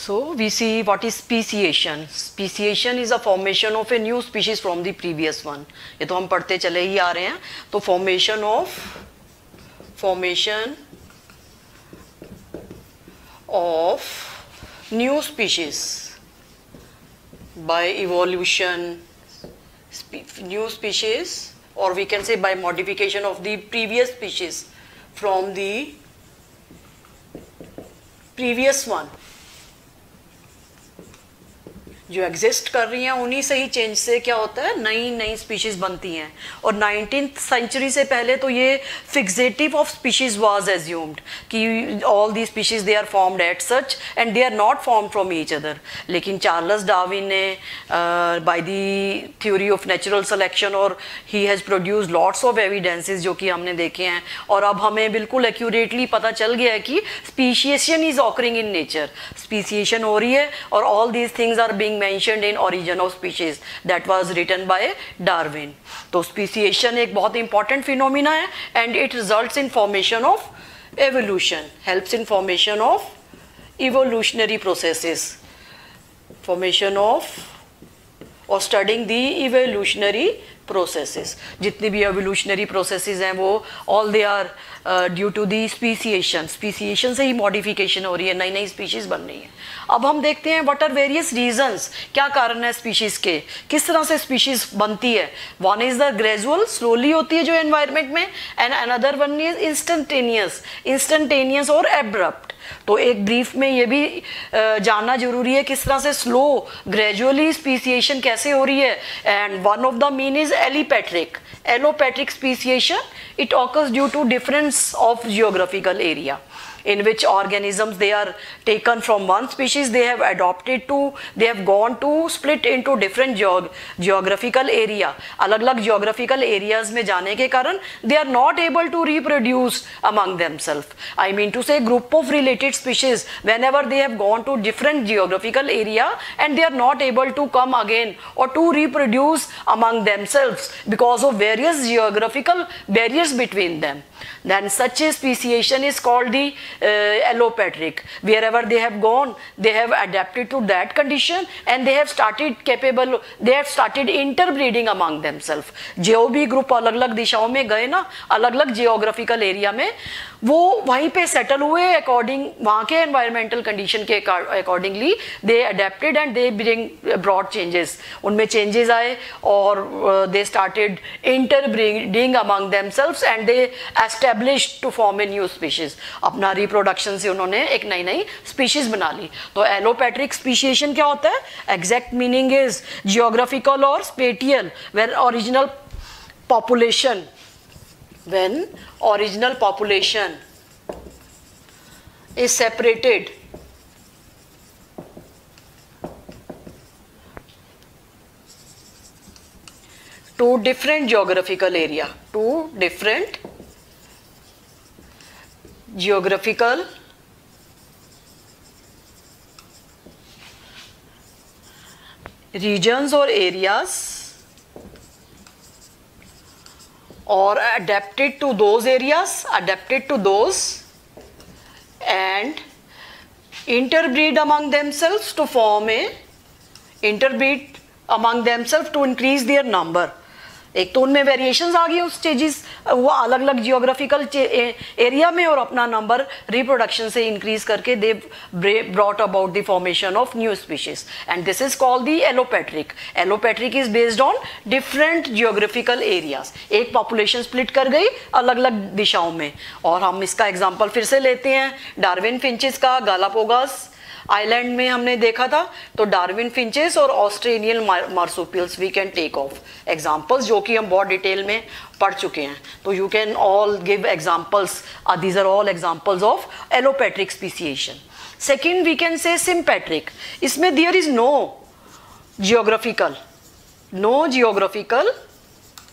So we see what is speciation. Speciation is a formation of a new species from the previous one. ये तो हम पढ़ते चले ही आ रहे हैं. तो formation of new species by evolution, new species, or we can say by modification of the previous species from the previous one. जो exist कर रही हैं उन्हीं से ही चेंज से क्या होता है, नई नई स्पीशीज बनती हैं. और 19th सेंचुरी से पहले तो ये fixative of species was assumed कि all the species they are formed at such and they are not formed from each other. लेकिन चार्ल्स डार्विन ने by the theory of natural selection और he has produced lots of evidences जो कि हमने देखे हैं, और अब हमें बिल्कुल एक्यूरेटली पता चल गया है कि speciation is occurring in nature. Speciation हो रही है और all these things are being mentioned in Origin of Species that was written by Darwin. तो speciation एक बहुत important phenomena है and it results in formation of evolution, helps in formation of evolutionary processes, formation of or studying the evolutionary processes. जितनी भी evolutionary processes हैं वो all they are due to the speciation. Speciation से ही modification हो रही है, नई नई species बन रही है. अब हम देखते हैं what are various reasons, क्या कारण है species के, किस तरह से species बनती है. One is the gradual, slowly होती है जो environment में, and another one is instantaneous और abrupt. तो एक ब्रीफ में ये भी जानना जरूरी है किस तरह से स्लो ग्रेजुअली स्पीसिएशन कैसे हो रही है. And one of the mean is allopatric speciation. It occurs due to difference of geographical area in which organisms they are taken from one species, they have gone to split into different geographical area. अलग अलग geographical areas में जाने के कारण they are not able to reproduce among themselves. I mean to say group of related species, whenever they have gone to different geographical area and they are not able to come again or to reproduce among themselves because of various geographical barriers between them, then such a speciation is called the allopatриc. Wherever they have gone, they have adapted to that condition and they have started interbreeding among themselves. जो भी group अलग अलग दिशाओं में गए ना, अलग अलग जियोग्राफिकल एरिया में, वो वहीं पे सेटल हुए अकॉर्डिंग वहाँ के एनवायरमेंटल कंडीशन के accordingly they adapted and they brought changes. उनमें चेंजेस आए और they started interbreeding among themselves and they established to form a new species. अपना रिप्रोडक्शन से उन्होंने एक नई नई स्पीशीज बना ली. तो एलोपैट्रिक स्पीशिएशन क्या होता है? एग्जैक्ट मीनिंग इज जियोग्राफिकल और spatial where original population, when original population is separated to different geographical area, to different geographical regions or areas, or adapted to those areas, and interbreed among themselves to form a to increase their number. एक तो उनमें variations आ गई उस stages, वो अलग अलग geographical area में, और अपना नंबर रिप्रोडक्शन से इंक्रीज करके they brought about the formation of new species and this is called the allopatric. Allopatric is based on different geographical areas. एक पॉपुलेशन स्प्लिट कर गई अलग अलग दिशाओं में. और हम इसका एग्जांपल फिर से लेते हैं डार्विन फिंचेस का. गालापागोस आइलैंड में हमने देखा था, तो डार्विन फिंचेस और Australian marsupials we can take of examples, जो कि हम बहुत डिटेल में पढ़ चुके हैं. तो you can all give examples. These are all examples of allopatric speciation. Second we can say sympatric. इसमें there is no geographical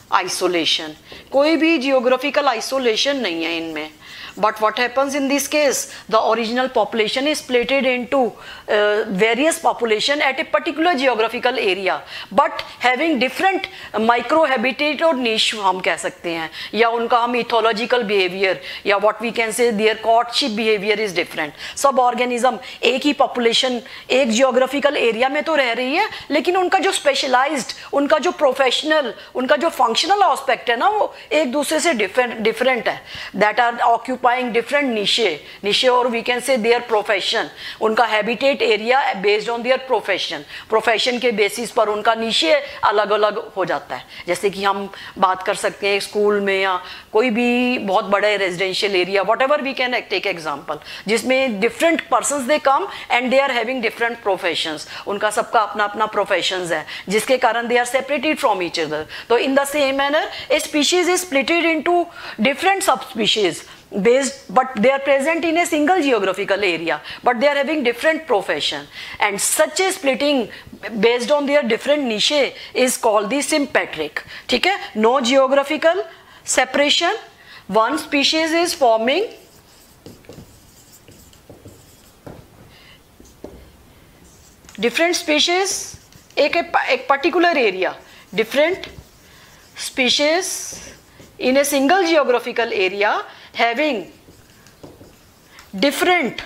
isolation, कोई भी जियोग्राफिकल आइसोलेशन नहीं है इनमें. But what happens in this case? The original population is split into various population at a particular geographical area, but having different microhabitat और niche हम कह सकते हैं, या उनका हम ethological behavior या what we can say their courtship behavior is different. सब organism एक ही population एक geographical area में तो रह रही है, लेकिन उनका जो specialized, उनका जो professional, उनका जो functional aspect है ना, वो एक दूसरे से different है. That are occupying different niche or we can say their profession, उनका habitat area based on their profession के basis पर उनका niche अलग अलग हो जाता है. जैसे कि हम बात कर सकते हैं स्कूल में या कोई भी बहुत बड़े residential area, whatever we can take example, जिसमें different persons they come and they are having different professions, उनका सबका अपना अपना professions है, जिसके कारण they are separated from each other. तो in the same manner a species is split into different subspecies based, but they are present in a single geographical area, but they are having different profession, and such a splitting based on their different niche is called the sympatric. ठीक है, no geographical separation, one species is forming different species एक particular area, different species in a single geographical area having different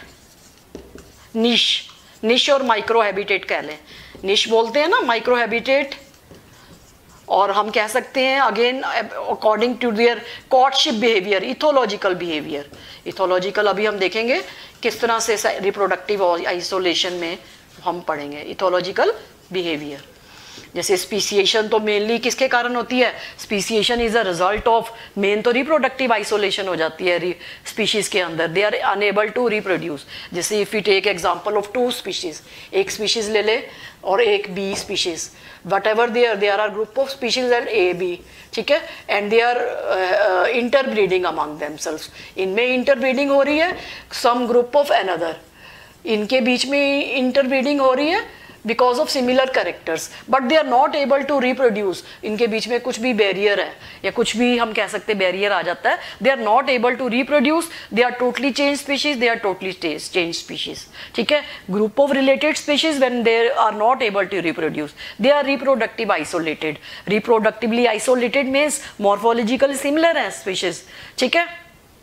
niche और micro habitat कह लें. निश बोलते हैं ना, माइक्रो हैबिटेट, और हम कह सकते हैं again according to their courtship behaviour, ethological behaviour. Ethological अभी हम देखेंगे किस तरह से रिप्रोडक्टिव आइसोलेशन में हम पढ़ेंगे इथोलॉजिकल बिहेवियर. जैसे स्पीसिएशन तो मेनली किसके कारण होती है? Speciation is a result of, main तो रिप्रोडक्टिव आइसोलेशन हो जाती है स्पीशीज के अंदर, they are unable to reproduce. जैसे if you take example of two species, एक स्पीशीज ले ले और एक B species, whatever there are group of species and A B, ठीक है, and they are interbreeding among themselves. इनमें interbreeding हो रही है, सम ग्रुप ऑफ अनदर, इनके बीच में इंटरब्रीडिंग हो रही है because of similar characters, but they are not able to reproduce. इनके बीच में कुछ भी बैरियर है या कुछ भी हम कह सकते बैरियर आ जाता है, they are not able to reproduce, they are totally changed species, they are totally changed species. ठीक है, group of related species when they are not able to reproduce, they are reproductive isolated. Reproductively isolated means morphologically similar है species, ठीक है,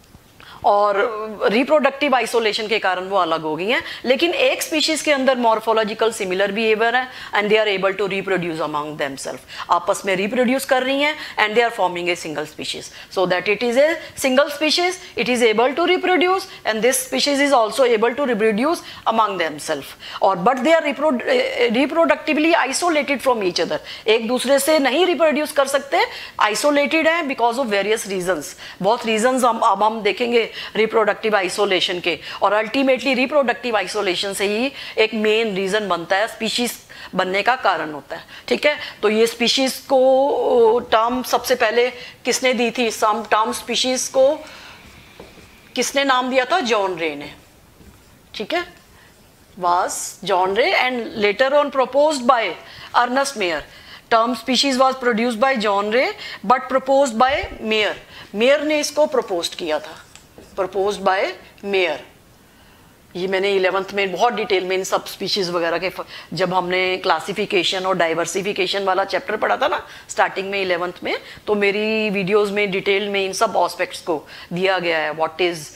और reproductive isolation के कारण वो अलग हो गई हैं, लेकिन एक स्पीशीज के अंदर मॉर्फोलॉजिकल सिमिलर बिहेवियर है and they are able to reproduce among themself, आपस में रिप्रोड्यूस कर रही हैं and they are forming a single species, so that it is a single species, it is able to reproduce and this species is also able to reproduce among themself, और but they are reproductively isolated from each other, एक दूसरे से नहीं reproduce कर सकते, isolated है because of various reasons. बहुत reasons हम देखेंगे रिप्रोडक्टिव आइसोलेशन के, और अल्टीमेटली रिप्रोडक्टिव आइसोलेशन से ही एक मेन रीजन बनता है, स्पीशीज बनने का कारण होता है. ठीक है, तो ये स्पीशीज को टर्म सबसे पहले किसने दी थी? सम टर्म स्पीशीज को किसने नाम दिया था? जॉन रे ने. ठीक है, was John Ray and later on proposed by Ernest Mayr. Term species was produced by John Ray but proposed by Mayr. Mayr ने इसको proposed किया था, proposed by Mayr. ये मैंने 11th में बहुत डिटेल में इन सब स्पीशीज वगैरह के, जब हमने क्लासिफिकेशन और डाइवर्सिफिकेशन वाला चैप्टर पढ़ा था ना स्टार्टिंग में 11th में, तो मेरी वीडियोस में डिटेल में इन सब एस्पेक्ट्स को दिया गया है, व्हाट इज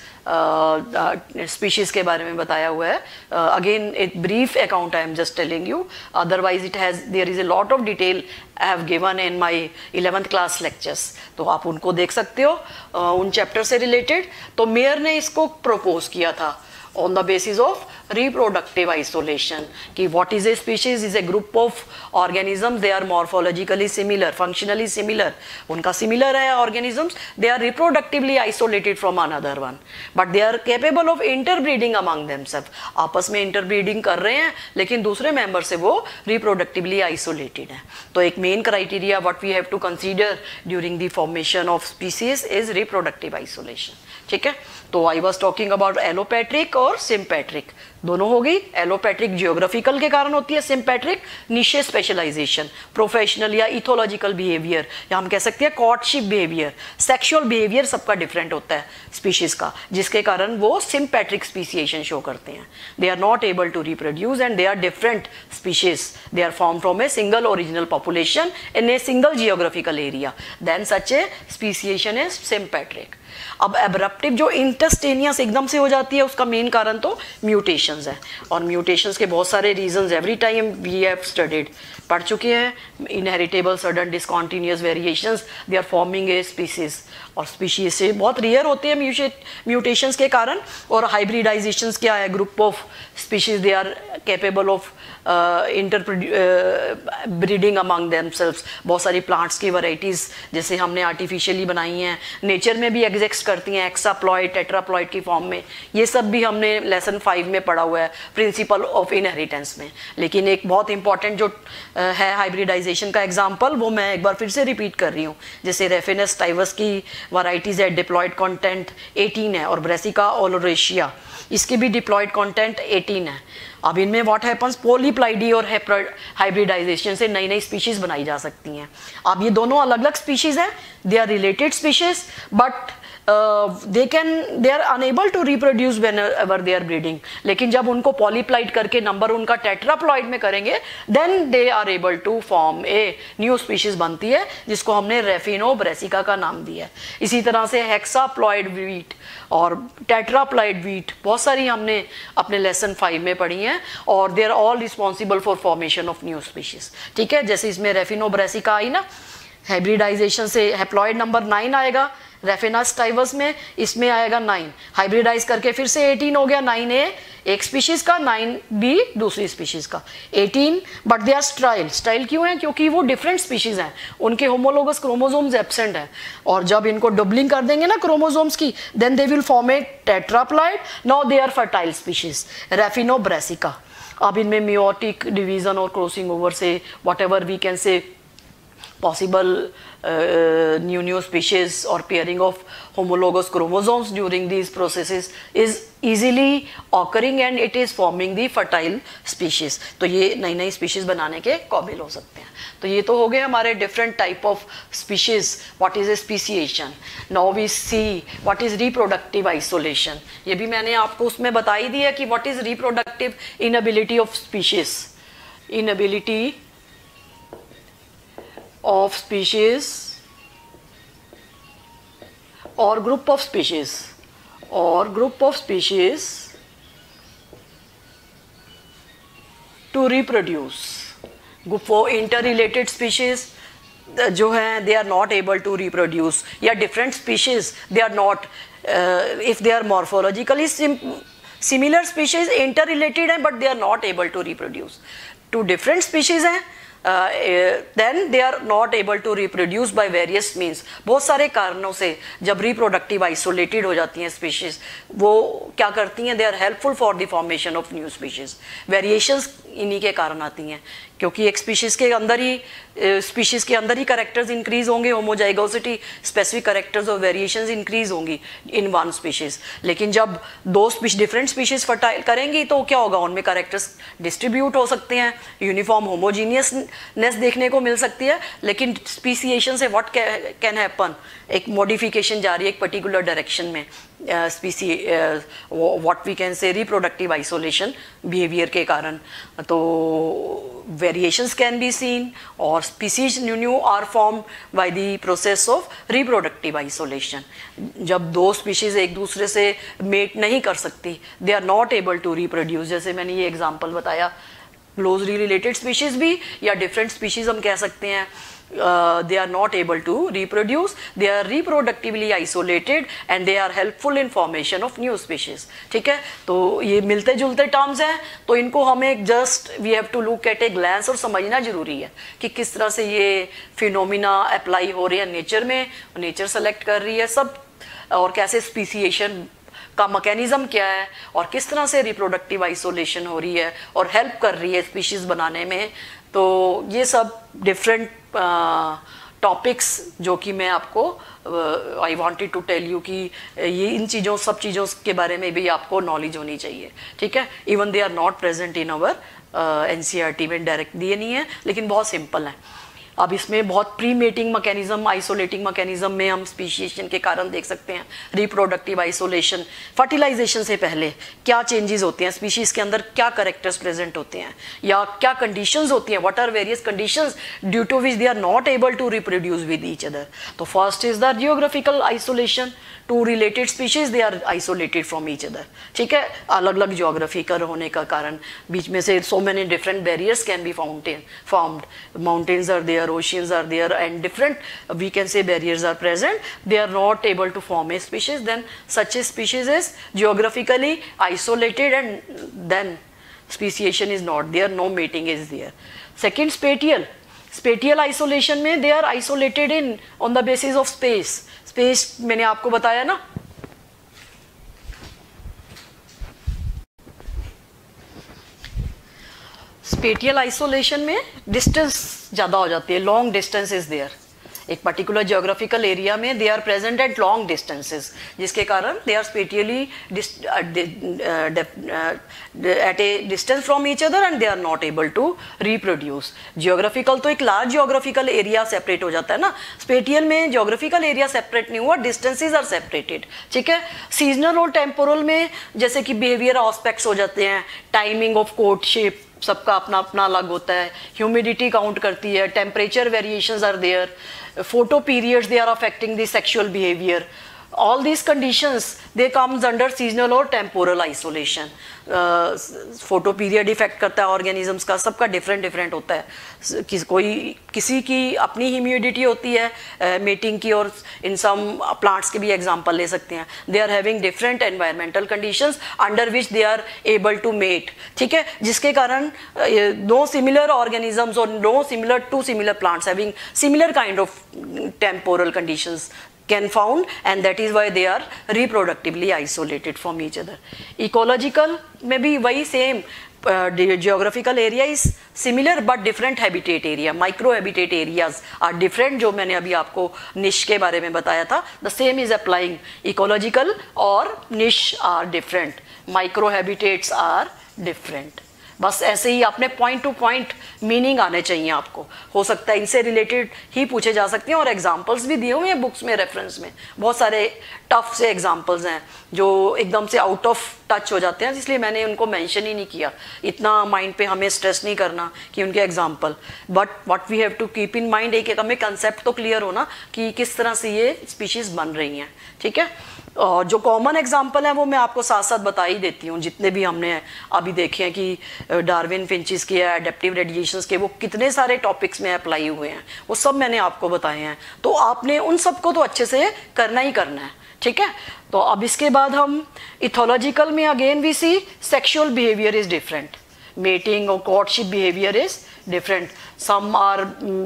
स्पीशीज के बारे में बताया हुआ है. अगेन एक brief account I am just telling you, otherwise it has there is a lot of detail I have given in my 11th class lectures, तो आप उनको देख सकते हो उन चैप्टर से रिलेटेड. तो मेयर ने इसको प्रपोज किया था on the basis of reproductive isolation कि what is a species is a group of organisms, they are morphologically similar, functionally similar, उनका similar है organisms, they are reproductively isolated from another one but they are capable of interbreeding among themselves, आपस में interbreeding कर रहे हैं लेकिन दूसरे member से वो reproductively isolated है. तो एक main criteria what we have to consider during the formation of species is reproductive isolation. ठीक है, तो I was talking about allopatриc और सिम्पैट्रिक दोनों हो गई। एलोपैट्रिक जियोग्राफिकल के कारण होती है, सिम्पैट्रिक निशे स्पेशलाइजेशन, प्रोफेशनल या इथोलॉजिकल बिहेवियर, या हम कह सकते हैं कॉर्टशिप बिहेवियर, सेक्सुअल बिहेवियर सबका डिफरेंट होता है स्पीशीज का, जिसके कारण वो सिम्पैट्रिक स्पीसिएशन शो करते हैं। They are not able to reproduce and they are different species, they are form from a single original population in a single geographical area, then such a speciation is sympatric. अब abruptive जो इंटरस्टेनियस एकदम से हो जाती है, उसका main कारण तो म्यूटेशंस है, और म्यूटेशंस के बहुत सारे reasons every time we have studied, पढ़ चुके हैं। Inheritable sudden discontinuous variations, they are forming a species, और स्पीशीज से बहुत रेयर होते हैं म्यूटेशंस के कारण। और हाइब्रिडाइजेशंस क्या है, group of species they are capable of breeding among themselves. बहुत सारी प्लांट्स की वैरायटीज जैसे हमने आर्टिफिशियली बनाई हैं, नेचर में भी एग्जिस्ट करती हैं एक्साप्लॉइड, टेट्राप्लॉइड की फॉर्म में, ये सब भी हमने लेसन 5 में पढ़ा हुआ है प्रिंसिपल ऑफ इनहेरिटेंस में। लेकिन एक बहुत इंपॉर्टेंट जो है हाइब्रिडाइजेशन का एग्जाम्पल, वो मैं एक बार फिर से रिपीट कर रही हूँ। जैसे रेफिनस टाइवस की वैरायटीज है, डिप्लॉइड कंटेंट 18 है, और ब्रेसिका ओलोरेशिया इसके भी डिप्लॉइड कंटेंट 18 है। अब इनमें व्हाट हैपन्स, पॉलीप्लाइडी और हाइब्रिडाइजेशन से नई नई स्पीशीज बनाई जा सकती हैं। अब ये दोनों अलग अलग स्पीशीज हैं, they are related species, but they are unable to reproduce whenever they are breeding. लेकिन जब उनको पॉलीप्लाइड करके नंबर उनका टेट्राप्लॉइड में करेंगे, then they are able to form a new species बनती है, जिसको हमने रेफिनो ब्रेसिका का नाम दिया है। इसी तरह से हेक्साप्लॉइड वीट और टेट्राप्लॉइड वीट बहुत सारी हमने अपने लेसन 5 में पढ़ी हैं, और they are all responsible for formation of new species. ठीक है, जैसे इसमें रेफिनो ब्रेसिका आई ना, हाइब्रिडाइजेशन से हैप्लॉइड नंबर 9 आएगा, रेफिनस टाइवस में इसमें आएगा 9, हाइब्रिडाइज करके फिर से 18 हो गया, 9A एक स्पीशीज का, 9B दूसरी स्पीशीज का, 18। But they are sterile, sterile क्यों है, क्योंकि वो डिफरेंट स्पीशीज हैं, उनके होमोलोगस क्रोमोसोम्स एब्सेंट है, और जब इनको डबलिंग कर देंगे ना क्रोमोसोम्स की, then they will form a tetraploid, now they are fertile species Raphanobrassica. अब इनमें मियोटिक डिवीजन और क्रॉसिंग ओवर से whatever we can say possible new species or pairing of homologous chromosomes during these processes is easily occurring and it is forming the fertile species। तो ये नई नई species बनाने के काबिल हो सकते हैं। तो ये तो हो गए हमारे different type of species, what is a speciation। Now we see what is reproductive isolation। ये भी मैंने आपको उसमें बता ही दिया कि what is reproductive inability of species, inability of species or group of species to reproduce। For interrelated species जो हैं they are not able to reproduce, या different species they are not, if they are morphologically similar species interrelated हैं but they are not able to reproduce। Two different species हैं, then they are not able to reproduce by various means। बहुत सारे कारणों से जब reproductive isolated हो जाती हैं species, वो क्या करती हैं, they are helpful for the formation of new species। variations इन्हीं के कारण आती हैं, क्योंकि एक स्पीशीज के अंदर ही करेक्टर्स इंक्रीज होंगे, होमोजाइगोसिटी, स्पेसिफिक करेक्टर्स और वेरिएशंस इंक्रीज होंगी इन वन स्पीशीज। लेकिन जब दो डिफरेंट स्पीशीज फर्टाइल करेंगी तो क्या होगा, उनमें करेक्टर्स डिस्ट्रीब्यूट हो सकते हैं, यूनिफॉर्म होमोजीनियसनेस देखने को मिल सकती है। लेकिन स्पीसिएशन से व्हाट कैन हैपन, एक मॉडिफिकेशन जा रही है एक पर्टिकुलर डायरेक्शन में, what we can say reproductive isolation behaviour के कारण। तो वेरिएशंस कैन बी सीन और species new are form by the process of reproductive isolation. जब दो स्पीशीज एक दूसरे से मेट नहीं कर सकती, they are not able to reproduce. जैसे मैंने ये एग्जांपल बताया, क्लोजली रिलेटेड स्पीशीज भी या डिफरेंट स्पीशीज हम कह सकते हैं, they are not able to reproduce, they are reproductively isolated and they are helpful in formation of new species। ठीक है, तो ये मिलते जुलते टर्म्स हैं, तो इनको हमें just we have to look at a glance और समझना जरूरी है कि किस तरह से ये फिनोमिना अप्लाई हो रही है नेचर में, नेचर सेलेक्ट कर रही है सब, और कैसे स्पीसिएशन का मैकेनिज्म क्या है और किस तरह से रिप्रोडक्टिव आइसोलेशन हो रही है और हेल्प कर रही है स्पीशीज बनाने में। तो ये सब डिफरेंट टॉपिक्स जो कि मैं आपको I wanted to tell you कि ये इन चीज़ों सब चीज़ों के बारे में भी आपको नॉलेज होनी चाहिए, ठीक है। Even they are not present in our NCERT में, डायरेक्ट दिए नहीं है, लेकिन बहुत सिंपल है। अब इसमें बहुत pre mating mechanism, isolating mechanism में हम स्पीशीएशन के कारण देख सकते हैं। रिप्रोडक्टिव आइसोलेशन, फर्टिलाइजेशन से पहले क्या चेंजेस होते हैं स्पीशीज के अंदर, क्या कैरेक्टर्स प्रेजेंट होते हैं या क्या कंडीशंस होती हैं, what are various conditions due to which they are not able to reproduce with each other. तो first is the geographical isolation, two related species they are isolated from each other, ठीक है। अलग अलग geographical होने का कारण बीच में से so many different barriers can be formed, mountains are there, oceans are there, and different we can say barriers are present, they are not able to form a species, then such a species is geographically isolated and then speciation is not there, no mating is there. Second, spatial isolation में they are isolated in on the basis of space मैंने आपको बताया ना। Spatial isolation में distance ज़्यादा हो जाती है, लॉन्ग डिस्टेंस इज देयर। एक पर्टिकुलर जियोग्राफिकल एरिया में they are present at long distances, जिसके कारण they are spatially at a distance from each other and they are not able to reproduce. Geographical तो एक लार्ज जियोग्राफिकल एरिया सेपरेट हो जाता है ना, स्पेटियल में जियोग्राफिकल एरिया सेपरेट नहीं हुआ, डिस्टेंसेज आर सेपरेटेड, ठीक है। सीजनल और टेम्पोरल में जैसे कि बिहेवियर एस्पेक्ट्स हो जाते हैं, टाइमिंग ऑफ कोर्टशिप सबका अपना अपना अलग होता है, ह्यूमिडिटी काउंट करती है, temperature variations are there, photo periods they are affecting the sexual behaviour, all these conditions they comes under seasonal और temporal isolation. Photo period effect करता है ऑर्गेनिजम्स का, सबका डिफरेंट होता है। किसी की अपनी ह्यूमिडिटी होती है मेटिंग की, और इन सम प्लांट्स के भी एग्जांपल ले सकते हैं, they are having different environmental conditions under which they are able to mate, ठीक है। जिसके कारण नो सिमिलर ऑर्गेनिजम्स और no similar plants having similar kind of temporal conditions can found, and that is why they are reproductively isolated from each other. Ecological में भी वही same, geographical area is similar but different habitat area, micro habitat areas are different, जो मैंने अभी आपको niche के बारे में बताया था, the same is applying, ecological और niche are different, micro habitats are different। बस ऐसे ही अपने पॉइंट टू पॉइंट मीनिंग आने चाहिए आपको, हो सकता है इनसे रिलेटेड ही पूछे जा सकते हैं, और एग्जांपल्स भी दिए हुए हैं बुक्स में, रेफरेंस में बहुत सारे टफ से एग्जांपल्स हैं जो एकदम से आउट ऑफ टच हो जाते हैं, इसलिए मैंने उनको मेंशन ही नहीं किया। इतना माइंड पे हमें स्ट्रेस नहीं करना कि उनके example, but what we have to keep in mind, एक हमें कंसेप्ट तो क्लियर हो ना कि किस तरह से ये स्पीशीज बन रही हैं, ठीक है। और जो कॉमन एग्जांपल है वो मैं आपको साथ साथ बता ही देती हूँ, जितने भी हमने अभी देखे हैं कि डार्विन फिंचेस के या एडेप्टिव रेडिएशंस के वो कितने सारे टॉपिक्स में अप्लाई हुए हैं, वो सब मैंने आपको बताए हैं, तो आपने उन सबको तो अच्छे से करना ही करना है, ठीक है। तो अब इसके बाद हम इथोलॉजिकल में again we see sexual behaviour is different, mating और courtship behaviour is different, some are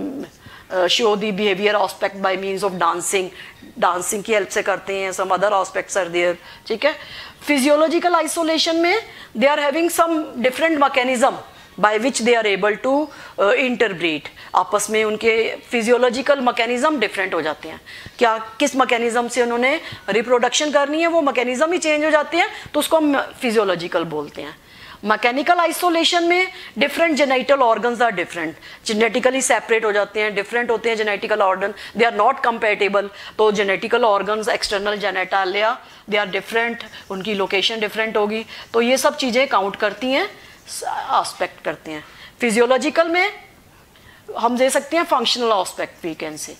show the behaviour aspect by means of dancing की हेल्प से करते हैं, some other aspects are there, ठीक है। फिजियोलॉजिकल आइसोलेशन में they are having some different mechanism by which they are able to interbreed, आपस में उनके फिजियोलॉजिकल मैकेनिज्म डिफरेंट हो जाते हैं, क्या किस मैकेनिज्म से उन्होंने रिप्रोडक्शन करनी है वो मैकेनिज्म ही चेंज हो जाते हैं, तो उसको हम फिजियोलॉजिकल बोलते हैं। मैकेनिकल आइसोलेशन में different genetical organs are different, genetically separate हो जाते हैं, डिफरेंट होते हैं genetical organ, they are not compatible, तो genetical organs external genitalia they are different, उनकी लोकेशन डिफरेंट होगी, तो ये सब चीज़ें काउंट करती हैं, एस्पेक्ट करते हैं। फिजियोलॉजिकल में हम दे सकते हैं फंक्शनल एस्पेक्ट वी कैन से,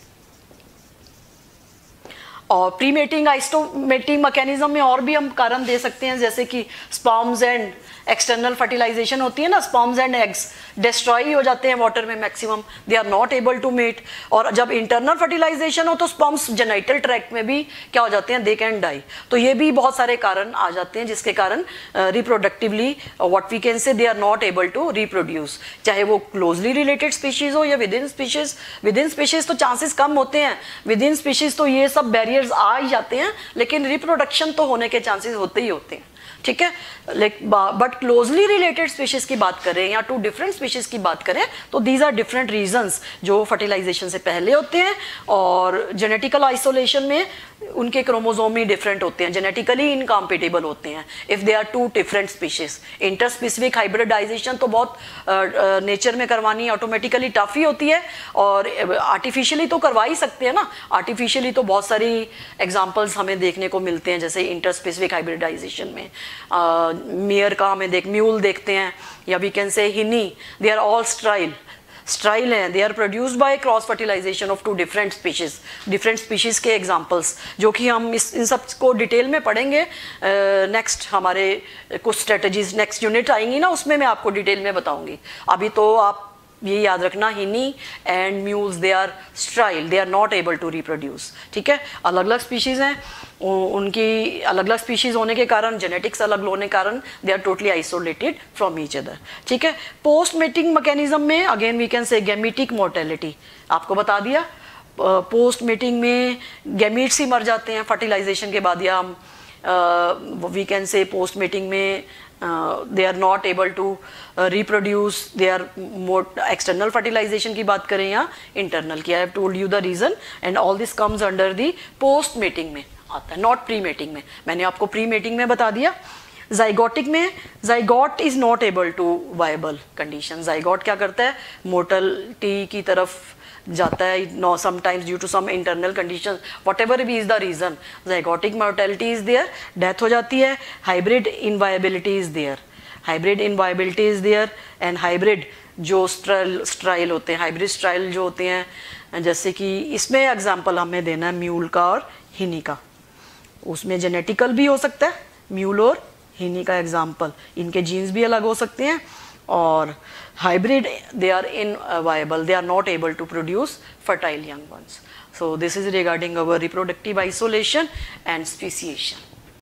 और प्री मेटिंग आइसोमेटिंग मैकेनिज्म में और भी हम कारण दे सकते हैं, जैसे कि स्पर्म्स एंड एक्सटर्नल फर्टिलाइजेशन होती है ना, स्पर्म्स एंड एग्स डिस्ट्रॉय हो जाते हैं वाटर में maximum, they are not able to mate, और जब इंटरनल फर्टिलाइजेशन हो तो स्पर्म्स जेनिटल ट्रैक्ट में भी क्या हो जाते हैं, दे कैन डाई, तो ये भी बहुत सारे कारण आ जाते हैं जिसके कारण reproductively what we can say they are not able to reproduce, चाहे वो क्लोजली रिलेटेड स्पीशीज हो या विद इन स्पीशीज तो चांसेस कम होते हैं, विद इन स्पीशीज तो ये सब बैरियर कैरियर्स आ ही जाते हैं, लेकिन रिप्रोडक्शन तो होने के चांसेस होते ही होते हैं, ठीक है। बट क्लोजली रिलेटेड स्पीशीज की बात करें या टू डिफरेंट स्पीशीज की बात करें तो दीज आर डिफरेंट रीजंस जो फर्टिलाइजेशन से पहले होते हैं, और जेनेटिकल आइसोलेशन में उनके क्रोमोसोम ही डिफरेंट होते हैं, जेनेटिकली इनकॉम्पिटेबल होते हैं if they are two different species. Interspecific hybridization तो बहुत नेचर में करवानी ऑटोमेटिकली टफ ही होती है, और आर्टिफिशियली तो करवा ही सकते हैं ना। आर्टिफिशियली तो बहुत सारी एग्जांपल्स हमें देखने को मिलते हैं, जैसे इंटर स्पेसिफिक हाइब्रिडाइजेशन में मेयर का हमें म्यूल देखते हैं, या वी कैन से हिनी, दे आर ऑल स्ट्राइल हैं, they are produced by cross fertilization of two different species के एग्जांपल्स, जो कि हम इन सब को डिटेल में पढ़ेंगे। नेक्स्ट हमारे कुछ स्ट्रेटजीज नेक्स्ट यूनिट आएंगी ना, उसमें मैं आपको डिटेल में बताऊंगी। अभी तो आप ये याद रखना, hinny and mules they are sterile, they are not able to reproduce, ठीक है। अलग अलग स्पीशीज हैं, उनकी अलग अलग स्पीशीज होने के कारण, जेनेटिक्स अलग होने के कारण they are totally isolated from each other, ठीक है। पोस्ट मेटिंग मैकेनिज्म में again we can say gametic mortality, आपको बता दिया। पोस्ट मेटिंग में गैमीट्स ही मर जाते हैं फर्टिलाइजेशन के बाद, या हम we can say post mating में they are not able to reproduce, they are more external fertilization की बात करें या internal की। I have told you the reason and all this comes under the post mating में आता है, not pre mating में। मैंने आपको pre mating में बता दिया। zygotic में zygote is not able to viable condition, zygote क्या करता है, mortality की तरफ जाता है, no sometimes due to some internal condition, whatever be is the reason, zygotic mortality is there, death हो जाती है। Hybrid inviability is there, hybrid inviability is there, and hybrid जो स्ट्राइल होते हैं, हाइब्रिड स्ट्राइल जो होते हैं, जैसे कि इसमें एग्जाम्पल हमें देना है म्यूल का और हिनी का, उसमें जेनेटिकल भी हो सकता है, म्यूल और हिनी का एग्जाम्पल, इनके जीन्स भी अलग हो सकते हैं, और hybrid they are inviable, they are not able to produce fertile young ones. So this is regarding our reproductive isolation and speciation.